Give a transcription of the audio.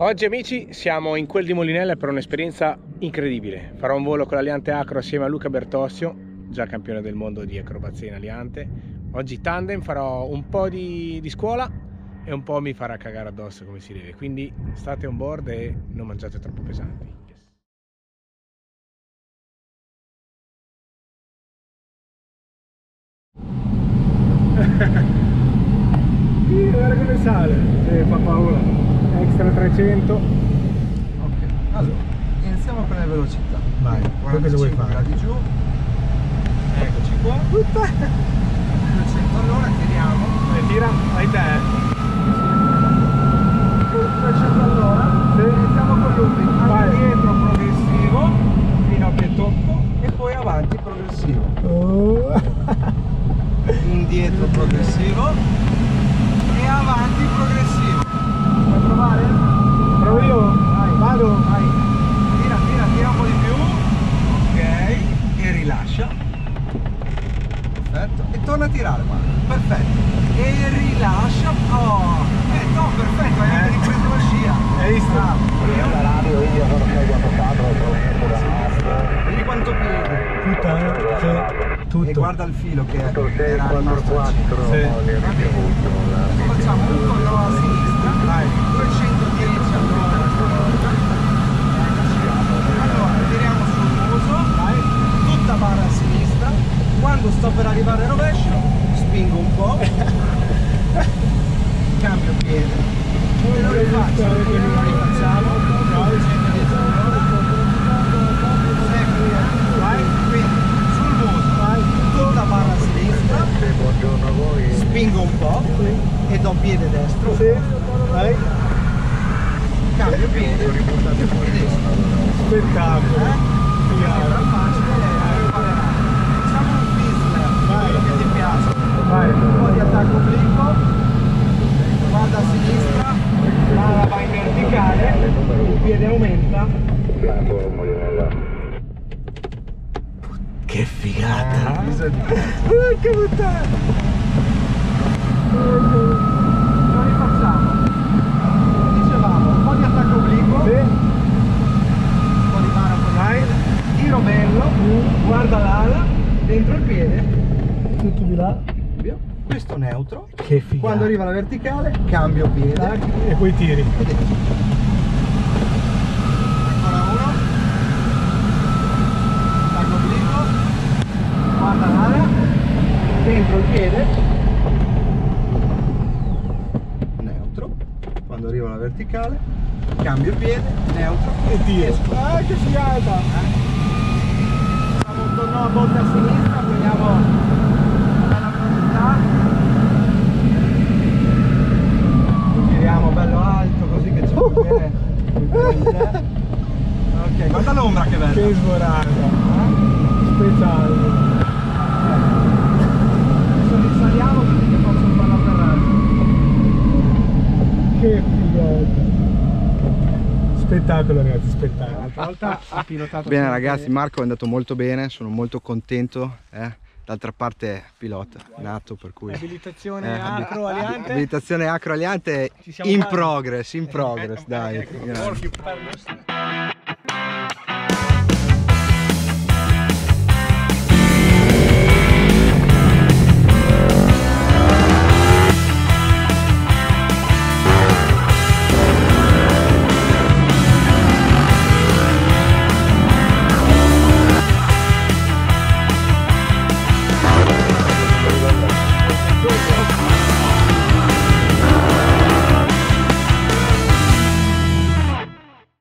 Oggi amici siamo in quel di Molinella per un'esperienza incredibile. Farò un volo con l'Aliante Acro assieme a Luca Bertossio, già campione del mondo di acrobazia in Aliante. Oggi tandem, farò un po' di scuola e un po' mi farà cagare addosso come si deve. Quindi state on board e non mangiate troppo pesanti. Guarda come sale, fa paura. Extra 300. Ok, allora iniziamo con le velocità. Vai, cosa vuoi fare? Gradi giù. Eccoci qua. 200 all'ora, tiriamo. Tira, vai te. 300 all'ora. Sì. Iniziamo con l'ultimo. Vai. Indietro progressivo fino a che tocco e poi avanti progressivo. Oh. Indietro progressivo e avanti progressivo. Vuoi provare? Provo io? Vai. Vado? Vai. Tira un po' di più. Ok. E rilascia. Perfetto. E torna a tirare, guarda. Perfetto. E rilascia. Oh. No, perfetto, hai anche ripreso la scia. Hai visto? Vedi quanto piede. Tutto. E guarda il filo che era il nostro centro. Sì. Facciamo un controllo a sinistra. Dai. 210 all'ora. Allora, tiriamo sul muso. Vai. Tutta barra a sinistra. Quando sto per arrivare al rovescio, spingo un po'. Cambio piede. E lo rifaccio. Lo rifacciamo. 210 all'ora. Vai. Quindi sul muso. Vai. Tutta barra a sinistra. Buongiorno a voi. Spingo un po'. E do piede destro. Sì. Vai. Cambio piede. E destro. Spettacolo. Sembra facile, imparerai. Facciamo un Whistler, quello che ti piace. Vai. Un po' di attacco obliquo, guarda a sinistra, la va in verticale, il piede aumenta. Che figata! Che puttana! Lo rifacciamo. Dicevamo, un po' di attacco obliquo. Sì. Un po' di mano, un po' di piede. Tiro bello, guarda l'ala, dentro il piede. Tutto di là. Questo neutro. Che figata! Quando arriva la verticale, cambio piede. E poi tiri. E dentro. Ancora uno. Attacco obliquo. Guarda l'ala, dentro il piede. Neutro. Quando arriva la verticale, cambio piede, neutro. E tiri. Esco. Ah, che figata! Facciamo un torno a botte a sinistra, prendiamo una bella velocità. Giriamo bello alto così che ci può vedere il ponte. Ok, guarda l'ombra che bella. Che svorata! Speciale! Adesso risaliamo così che faccio un bello atterraggio. Che figata! Spettacolo ragazzi, spettacolo! L'altra volta ha pilotato. Bene ragazzi, Marco è andato molto bene, sono molto contento. D'altra parte è pilota nato, per cui Abilitazione Acro Aliante. abilitazione Acro Aliante Ci siamo in quasi. progress, dai. Grazie.